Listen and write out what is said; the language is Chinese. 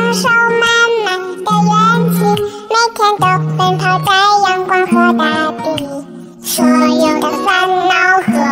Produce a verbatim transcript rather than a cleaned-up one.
享受满满的元气，每天都奔跑在阳光和大地，所有的烦恼和